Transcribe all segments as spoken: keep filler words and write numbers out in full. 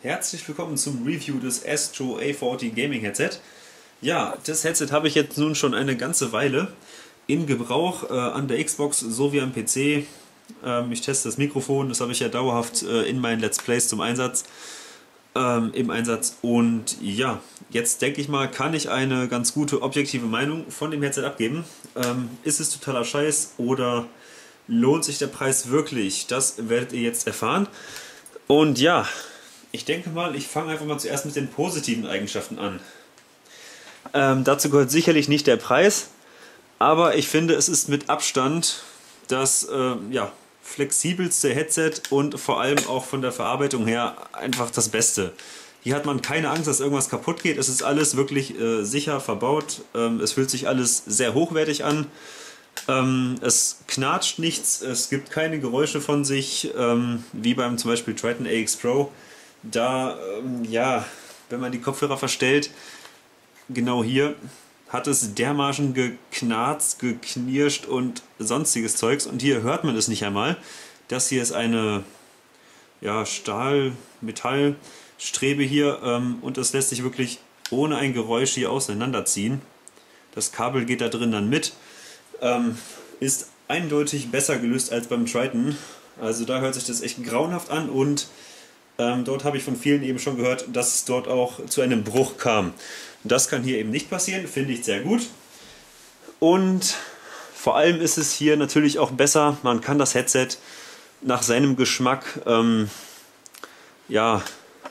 Herzlich willkommen zum Review des Astro A vierzig Gaming Headset. Ja, das Headset habe ich jetzt nun schon eine ganze Weile in Gebrauch äh, an der Xbox sowie am P C. Ähm, ich teste das Mikrofon, das habe ich ja dauerhaft äh, in meinen Let's Plays zum Einsatz. Ähm, im Einsatz und ja, jetzt denke ich mal, kann ich eine ganz gute objektive Meinung von dem Headset abgeben. Ähm, ist es totaler Scheiß oder lohnt sich der Preis wirklich? Das werdet ihr jetzt erfahren. Und ja, ich denke mal, ich fange einfach mal zuerst mit den positiven Eigenschaften an. Ähm, dazu gehört sicherlich nicht der Preis, aber ich finde, es ist mit Abstand das äh, ja, flexibelste Headset und vor allem auch von der Verarbeitung her einfach das Beste. Hier hat man keine Angst, dass irgendwas kaputt geht. Es ist alles wirklich äh, sicher verbaut. Ähm, es fühlt sich alles sehr hochwertig an. Ähm, es knatscht nichts, es gibt keine Geräusche von sich, ähm, wie beim zum Beispiel Triton A X Pro. Da, ähm, ja, wenn man die Kopfhörer verstellt, genau hier, hat es dermaßen geknarzt, geknirscht und sonstiges Zeugs. Und hier hört man es nicht einmal. Das hier ist eine ja, Stahl-Metall-Strebe hier ähm, und das lässt sich wirklich ohne ein Geräusch hier auseinanderziehen. Das Kabel geht da drin dann mit. Ähm, ist eindeutig besser gelöst als beim Triton. Also da hört sich das echt grauenhaft an und ähm, dort habe ich von vielen eben schon gehört, dass es dort auch zu einem Bruch kam. Das kann hier eben nicht passieren, finde ich sehr gut. Und vor allem ist es hier natürlich auch besser, man kann das Headset nach seinem Geschmack, ähm, ja,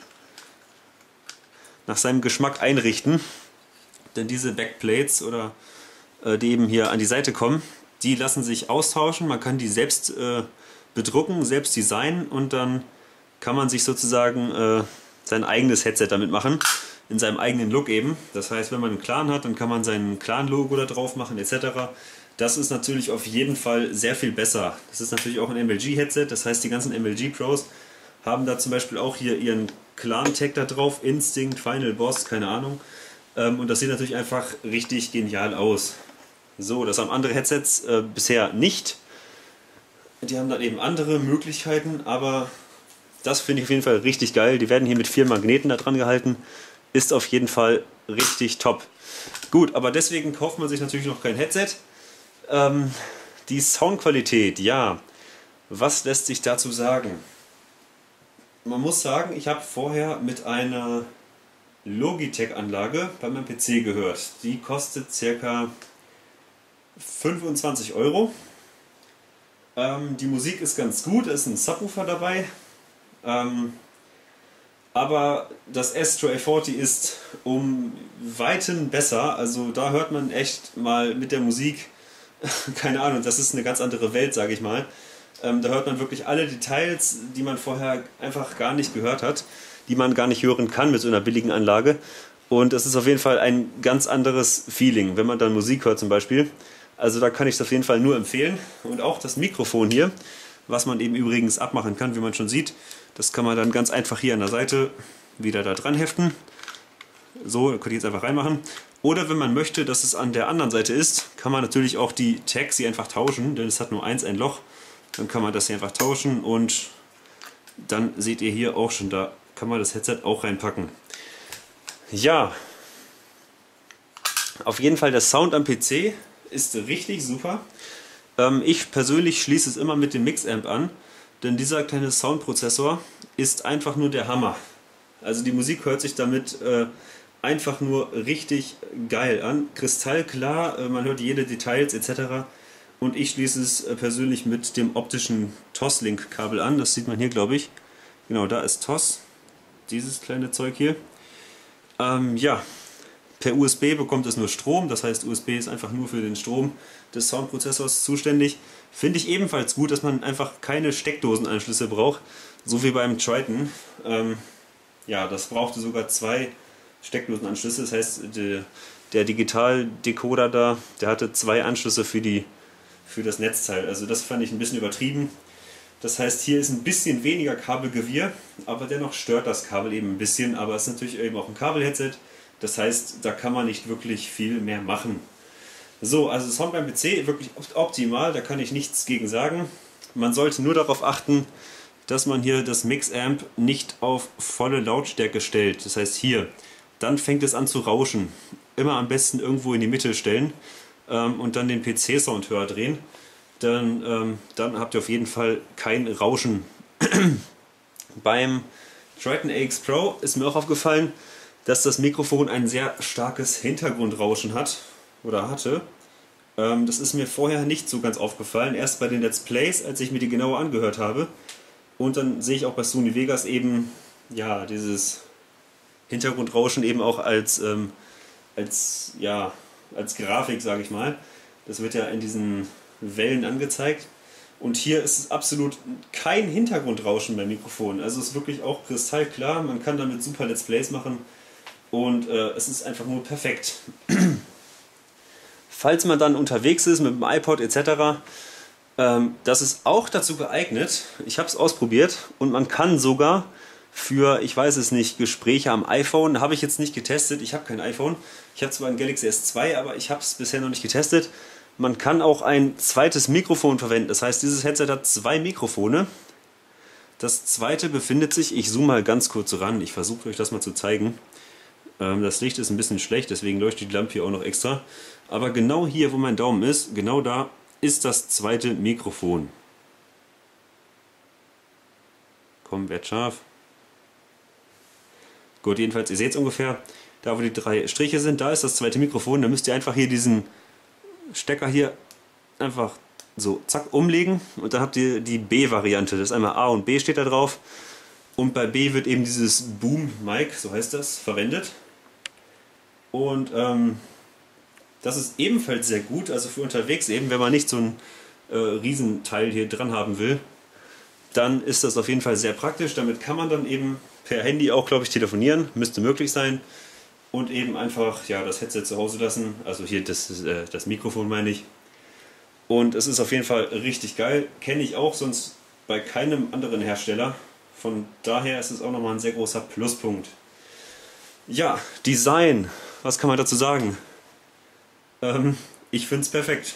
nach seinem Geschmack einrichten. Denn diese Backplates oder äh, die eben hier an die Seite kommen, die lassen sich austauschen. Man kann die selbst äh, bedrucken, selbst designen und dann kann man sich sozusagen äh, sein eigenes Headset damit machen, in seinem eigenen Look eben. Das heißt, wenn man einen Clan hat, dann kann man sein Clan-Logo da drauf machen et cetera. Das ist natürlich auf jeden Fall sehr viel besser. Das ist natürlich auch ein M L G-Headset, das heißt, die ganzen M L G-Pros haben da zum Beispiel auch hier ihren Clan-Tag da drauf, Instinct, Final Boss, keine Ahnung. Ähm, und das sieht natürlich einfach richtig genial aus. So, das haben andere Headsets äh, bisher nicht. Die haben dann eben andere Möglichkeiten, aber das finde ich auf jeden Fall richtig geil. Die werden hier mit vier Magneten da dran gehalten. Ist auf jeden Fall richtig top. Gut, aber deswegen kauft man sich natürlich noch kein Headset. Ähm, die Soundqualität, ja. Was lässt sich dazu sagen? Man muss sagen, ich habe vorher mit einer Logitech-Anlage bei meinem P C gehört. Die kostet ca. fünfundzwanzig Euro. Ähm, die Musik ist ganz gut, es ist ein Subwoofer dabei. Ähm, aber das Astro A vierzig ist um Weiten besser. Also da hört man echt mal mit der Musik, keine Ahnung, das ist eine ganz andere Welt, sage ich mal. Ähm, da hört man wirklich alle Details, die man vorher einfach gar nicht gehört hat, die man gar nicht hören kann mit so einer billigen Anlage. Und es ist auf jeden Fall ein ganz anderes Feeling, wenn man dann Musik hört zum Beispiel. Also da kann ich es auf jeden Fall nur empfehlen. Und auch das Mikrofon hier, was man eben übrigens abmachen kann, wie man schon sieht. Das kann man dann ganz einfach hier an der Seite wieder da dran heften. So, da könnt ihr jetzt einfach reinmachen. Oder wenn man möchte, dass es an der anderen Seite ist, kann man natürlich auch die Tags hier einfach tauschen, denn es hat nur eins ein Loch. Dann kann man das hier einfach tauschen und dann seht ihr hier auch schon, da kann man das Headset auch reinpacken. Ja, auf jeden Fall der Sound am P C ist richtig super. Ähm, ich persönlich schließe es immer mit dem Mixamp an, denn dieser kleine Soundprozessor ist einfach nur der Hammer. Also die Musik hört sich damit äh, einfach nur richtig geil an. Kristallklar, äh, man hört jede Details et cetera. Und ich schließe es äh, persönlich mit dem optischen Toslink-Kabel an. Das sieht man hier, glaube ich. Genau, da ist T O S. Dieses kleine Zeug hier. Ähm, ja, per U S B bekommt es nur Strom. Das heißt, U S B ist einfach nur für den Strom des Soundprozessors zuständig. Finde ich ebenfalls gut, dass man einfach keine Steckdosenanschlüsse braucht, so wie beim Triton. Ähm, ja, das brauchte sogar zwei Steckdosenanschlüsse. Das heißt, der, der Digital-Decoder da, der hatte zwei Anschlüsse für, die, für das Netzteil. Also das fand ich ein bisschen übertrieben. Das heißt, hier ist ein bisschen weniger Kabelgewirr, aber dennoch stört das Kabel eben ein bisschen. Aber es ist natürlich eben auch ein Kabel-Headset. Das heißt, da kann man nicht wirklich viel mehr machen. So, also Sound beim P C wirklich optimal, da kann ich nichts gegen sagen. Man sollte nur darauf achten, dass man hier das Mixamp nicht auf volle Lautstärke stellt. Das heißt hier, dann fängt es an zu rauschen. Immer am besten irgendwo in die Mitte stellen ähm, und dann den P C-Sound höher drehen. Dann, ähm, dann habt ihr auf jeden Fall kein Rauschen. Beim Triton A X Pro ist mir auch aufgefallen, dass das Mikrofon ein sehr starkes Hintergrundrauschen hat oder hatte. Ähm, das ist mir vorher nicht so ganz aufgefallen, erst bei den Let's Plays, als ich mir die genauer angehört habe. Und dann sehe ich auch bei Sony Vegas eben, ja, dieses Hintergrundrauschen eben auch als, ähm, als, ja, als Grafik, sage ich mal. Das wird ja in diesen Wellen angezeigt. Und hier ist es absolut kein Hintergrundrauschen beim Mikrofon. Also es ist wirklich auch kristallklar, man kann damit super Let's Plays machen. Und äh, es ist einfach nur perfekt. Falls man dann unterwegs ist mit dem iPod et cetera, ähm, das ist auch dazu geeignet. Ich habe es ausprobiert und man kann sogar für, ich weiß es nicht, Gespräche am iPhone, habe ich jetzt nicht getestet, ich habe kein iPhone. Ich habe zwar ein Galaxy S zwei, aber ich habe es bisher noch nicht getestet. Man kann auch ein zweites Mikrofon verwenden. Das heißt, dieses Headset hat zwei Mikrofone. Das zweite befindet sich, ich zoome mal ganz kurz ran, ich versuche euch das mal zu zeigen. Das Licht ist ein bisschen schlecht, deswegen leuchtet die Lampe hier auch noch extra. Aber genau hier, wo mein Daumen ist, genau da ist das zweite Mikrofon. Komm, werd scharf. Gut, jedenfalls, ihr seht es ungefähr, da wo die drei Striche sind, da ist das zweite Mikrofon. Da müsst ihr einfach hier diesen Stecker hier einfach so zack umlegen und dann habt ihr die B-Variante. Das ist einmal A und B steht da drauf. Und bei B wird eben dieses Boom-Mic, so heißt das, verwendet. Und ähm, das ist ebenfalls sehr gut, also für unterwegs eben, wenn man nicht so ein äh, Riesenteil hier dran haben will, dann ist das auf jeden Fall sehr praktisch. Damit kann man dann eben per Handy auch, glaube ich, telefonieren, müsste möglich sein. Und eben einfach ja, das Headset zu Hause lassen, also hier das, äh, das Mikrofon meine ich. Und es ist auf jeden Fall richtig geil, kenne ich auch sonst bei keinem anderen Hersteller. Von daher ist es auch nochmal ein sehr großer Pluspunkt. Ja, Design, was kann man dazu sagen? Ähm, ich finde es perfekt.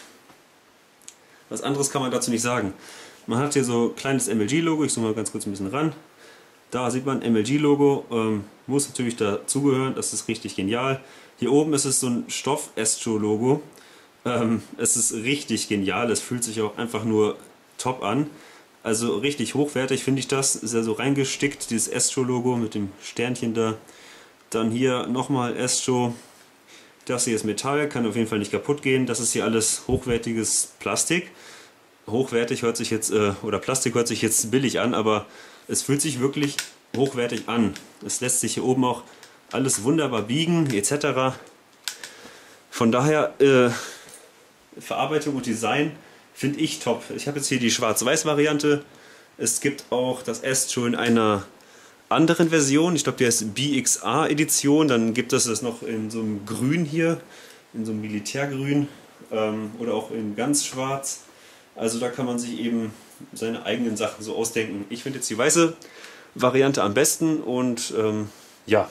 Was anderes kann man dazu nicht sagen. Man hat hier so ein kleines M L G-Logo, ich zoome mal ganz kurz ein bisschen ran. Da sieht man M L G-Logo, ähm, muss natürlich dazugehören, das ist richtig genial. Hier oben ist es so ein Stoff-Estro-Logo. Ähm, es ist richtig genial, es fühlt sich auch einfach nur top an. Also richtig hochwertig finde ich das, ist ja so reingestickt, dieses Estro-Logo mit dem Sternchen da. Dann hier nochmal Estro, das hier ist Metall, kann auf jeden Fall nicht kaputt gehen. Das ist hier alles hochwertiges Plastik. Hochwertig hört sich jetzt, äh, oder Plastik hört sich jetzt billig an, aber es fühlt sich wirklich hochwertig an. Es lässt sich hier oben auch alles wunderbar biegen, et cetera. Von daher, äh, Verarbeitung und Design finde ich top. Ich habe jetzt hier die Schwarz-Weiß-Variante. Es gibt auch das Estro in einer anderen Version. Ich glaube, die heißt B X A-Edition. Dann gibt es das noch in so einem Grün hier, in so einem Militärgrün ähm, oder auch in ganz schwarz. Also da kann man sich eben seine eigenen Sachen so ausdenken. Ich finde jetzt die weiße Variante am besten und ähm, ja,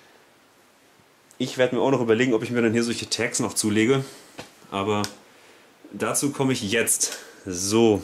ich werde mir auch noch überlegen, ob ich mir dann hier solche Tags noch zulege. Aber dazu komme ich jetzt. So,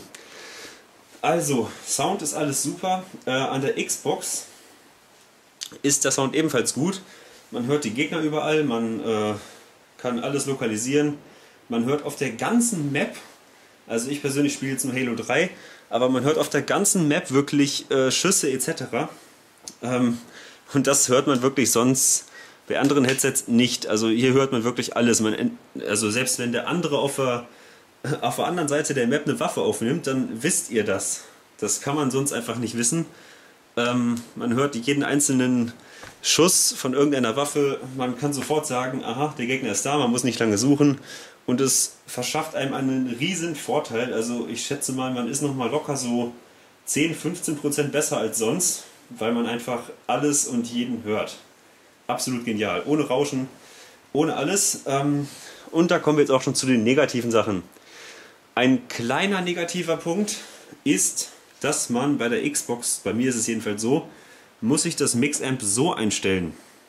also Sound ist alles super. Äh, an der Xbox ist der Sound ebenfalls gut. Man hört die Gegner überall, man äh, kann alles lokalisieren. Man hört auf der ganzen Map, also ich persönlich spiele jetzt nur Halo drei, aber man hört auf der ganzen Map wirklich äh, Schüsse et cetera. Ähm, und das hört man wirklich sonst bei anderen Headsets nicht. Also hier hört man wirklich alles. Man, also selbst wenn der andere auf der, auf der anderen Seite der Map eine Waffe aufnimmt, dann wisst ihr das. Das kann man sonst einfach nicht wissen. Ähm, man hört jeden einzelnen Schuss von irgendeiner Waffe. Man kann sofort sagen, aha, der Gegner ist da, man muss nicht lange suchen. Und es verschafft einem einen riesen Vorteil. Also ich schätze mal, man ist nochmal locker so zehn, fünfzehn Prozent besser als sonst, weil man einfach alles und jeden hört. Absolut genial. Ohne Rauschen, ohne alles. Und da kommen wir jetzt auch schon zu den negativen Sachen. Ein kleiner negativer Punkt ist, dass man bei der Xbox, bei mir ist es jedenfalls so, muss ich das Mixamp so einstellen.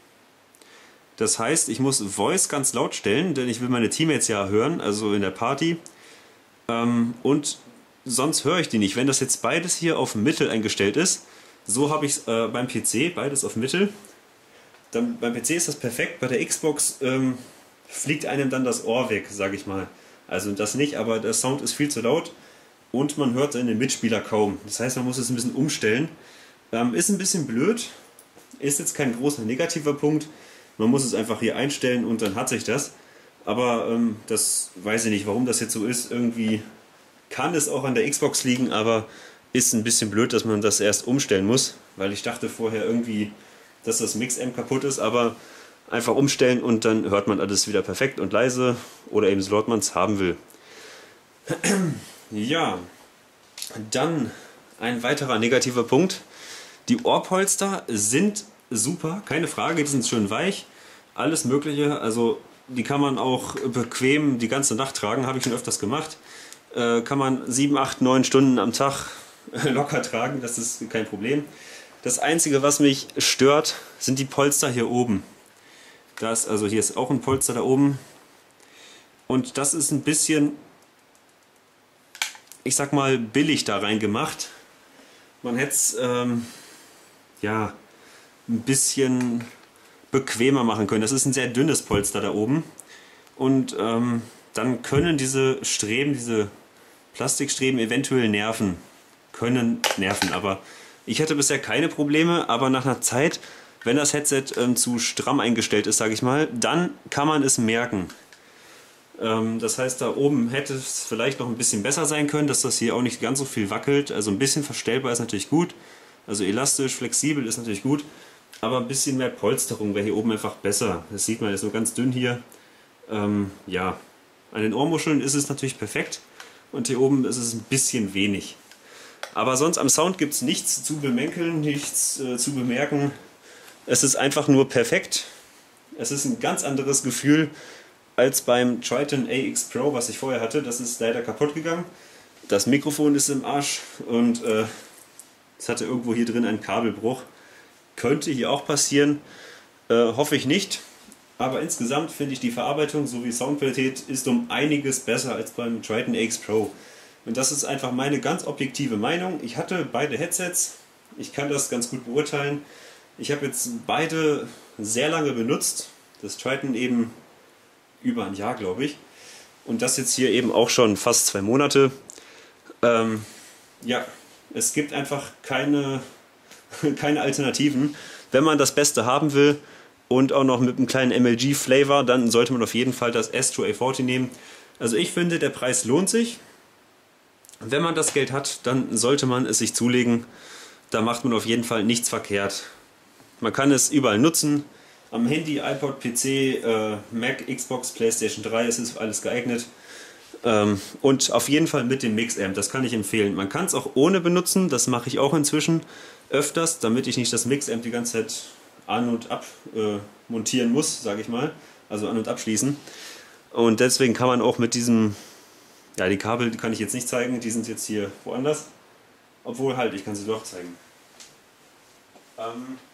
Das heißt, ich muss Voice ganz laut stellen, denn ich will meine Teammates ja hören, also in der Party. Und sonst höre ich die nicht. Wenn das jetzt beides hier auf Mittel eingestellt ist, so habe ich es äh, beim P C, beides auf Mittel, dann beim P C ist das perfekt, bei der Xbox ähm, fliegt einem dann das Ohr weg, sage ich mal. Also das nicht, aber der Sound ist viel zu laut und man hört seine Mitspieler kaum. Das heißt, man muss es ein bisschen umstellen. Ähm, ist ein bisschen blöd, ist jetzt kein großer negativer Punkt. Man muss es einfach hier einstellen und dann hat sich das. Aber ähm, das weiß ich nicht, warum das jetzt so ist. Irgendwie kann es auch an der Xbox liegen, aber ist ein bisschen blöd, dass man das erst umstellen muss. Weil ich dachte vorher irgendwie, dass das Mix-Amp kaputt ist, aber einfach umstellen und dann hört man alles wieder perfekt und leise oder eben so laut man es haben will. Ja, dann ein weiterer negativer Punkt. Die Ohrpolster sind super, keine Frage, die sind schön weich, alles mögliche, also die kann man auch bequem die ganze Nacht tragen, habe ich schon öfters gemacht. Äh, kann man sieben, acht, neun Stunden am Tag locker tragen, das ist kein Problem. Das Einzige, was mich stört, sind die Polster hier oben. Das, also hier ist auch ein Polster da oben. Und das ist ein bisschen, ich sag mal, billig da rein gemacht. Man hätte es ähm, ja, ein bisschen bequemer machen können. Das ist ein sehr dünnes Polster da oben. Und ähm, dann können diese Streben, diese Plastikstreben eventuell nerven. Können nerven, aber ich hatte bisher keine Probleme, aber nach einer Zeit, wenn das Headset ähm, zu stramm eingestellt ist, sage ich mal, dann kann man es merken. Ähm, das heißt, da oben hätte es vielleicht noch ein bisschen besser sein können, dass das hier auch nicht ganz so viel wackelt. Also ein bisschen verstellbar ist natürlich gut. Also elastisch, flexibel ist natürlich gut. Aber ein bisschen mehr Polsterung wäre hier oben einfach besser. Das sieht man jetzt nur ganz dünn hier. Ähm, ja, an den Ohrmuscheln ist es natürlich perfekt. Und hier oben ist es ein bisschen wenig. Aber sonst am Sound gibt es nichts zu bemängeln, nichts äh, zu bemerken. Es ist einfach nur perfekt. Es ist ein ganz anderes Gefühl als beim Triton A X Pro, was ich vorher hatte. Das ist leider kaputt gegangen. Das Mikrofon ist im Arsch und äh, es hatte irgendwo hier drin einen Kabelbruch. Könnte hier auch passieren, äh, hoffe ich nicht. Aber insgesamt finde ich die Verarbeitung sowie Soundqualität ist um einiges besser als beim Triton A X Pro. Und das ist einfach meine ganz objektive Meinung. Ich hatte beide Headsets, ich kann das ganz gut beurteilen. Ich habe jetzt beide sehr lange benutzt. Das Triton eben über ein Jahr, glaube ich. Und das jetzt hier eben auch schon fast zwei Monate. Ähm, ja, es gibt einfach keine, keine Alternativen. Wenn man das Beste haben will und auch noch mit einem kleinen M L G-Flavor, dann sollte man auf jeden Fall das Astro A vierzig nehmen. Also ich finde, der Preis lohnt sich. Wenn man das Geld hat, dann sollte man es sich zulegen. Da macht man auf jeden Fall nichts verkehrt. Man kann es überall nutzen. Am Handy, iPod, P C, äh, Mac, Xbox, PlayStation drei, es ist alles geeignet. Ähm, und auf jeden Fall mit dem Mix-Amp, das kann ich empfehlen. Man kann es auch ohne benutzen, das mache ich auch inzwischen öfters, damit ich nicht das Mix-Amp die ganze Zeit an- und ab äh, montieren muss, sage ich mal. Also an- und abschließen. Und deswegen kann man auch mit diesem, ja, die Kabel die kann ich jetzt nicht zeigen, die sind jetzt hier woanders. Obwohl halt, ich kann sie doch zeigen. Ähm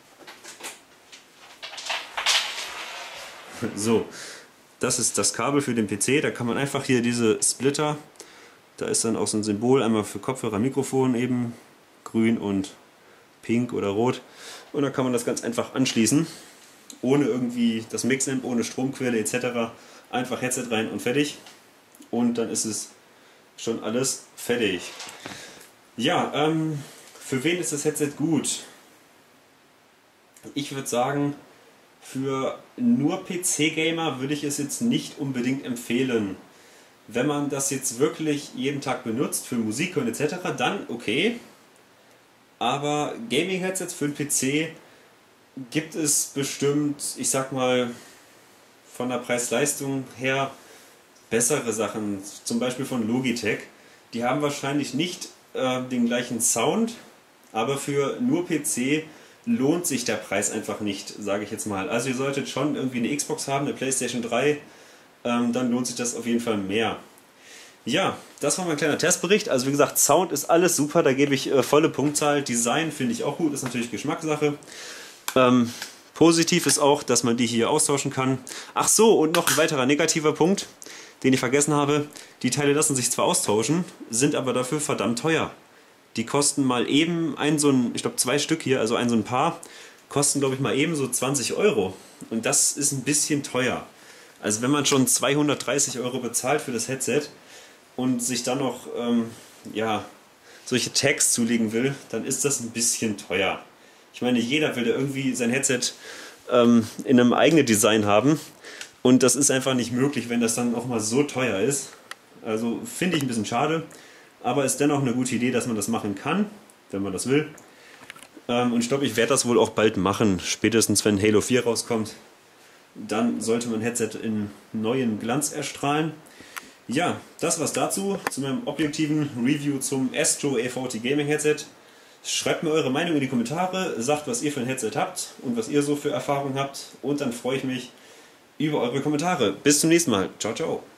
So, das ist das Kabel für den P C, da kann man einfach hier diese Splitter, da ist dann auch so ein Symbol, einmal für Kopfhörer, Mikrofon eben, grün und pink oder rot. Und da kann man das ganz einfach anschließen, ohne irgendwie das Mix-Amp, ohne Stromquelle et cetera. Einfach Headset rein und fertig. Und dann ist es schon alles fertig. Ja, ähm, für wen ist das Headset gut? Ich würde sagen, für nur P C-Gamer würde ich es jetzt nicht unbedingt empfehlen. Wenn man das jetzt wirklich jeden Tag benutzt, für Musik und et cetera, dann okay. Aber Gaming-Headsets für den P C gibt es bestimmt, ich sag mal, von der Preis-Leistung her bessere Sachen. Zum Beispiel von Logitech. Die haben wahrscheinlich nicht äh, den gleichen Sound, aber für nur P C lohnt sich der Preis einfach nicht, sage ich jetzt mal. Also ihr solltet schon irgendwie eine Xbox haben, eine PlayStation drei, ähm, dann lohnt sich das auf jeden Fall mehr. Ja, das war mein kleiner Testbericht. Also wie gesagt, Sound ist alles super, da gebe ich äh, volle Punktzahl. Design finde ich auch gut, ist natürlich Geschmackssache. Ähm, positiv ist auch, dass man die hier austauschen kann. Ach so, und noch ein weiterer negativer Punkt. den ich vergessen habe. Die Teile lassen sich zwar austauschen, sind aber dafür verdammt teuer. Die kosten mal eben ein so ein, ich glaube zwei Stück hier, also ein so ein Paar, kosten glaube ich mal eben so zwanzig Euro. Und das ist ein bisschen teuer. Also wenn man schon zweihundertdreißig Euro bezahlt für das Headset und sich dann noch ähm, ja, solche Tags zulegen will, dann ist das ein bisschen teuer. Ich meine, jeder will ja irgendwie sein Headset ähm, in einem eigenen Design haben und das ist einfach nicht möglich, wenn das dann auch mal so teuer ist. Also finde ich ein bisschen schade, aber ist dennoch eine gute Idee, dass man das machen kann, wenn man das will. Ähm, und ich glaube, ich werde das wohl auch bald machen, spätestens wenn Halo vier rauskommt. Dann sollte mein Headset in neuen Glanz erstrahlen. Ja, das war's dazu, zu meinem objektiven Review zum Astro A vierzig Gaming Headset. Schreibt mir eure Meinung in die Kommentare, sagt, was ihr für ein Headset habt und was ihr so für Erfahrungen habt. Und dann freue ich mich über eure Kommentare. Bis zum nächsten Mal. Ciao, ciao.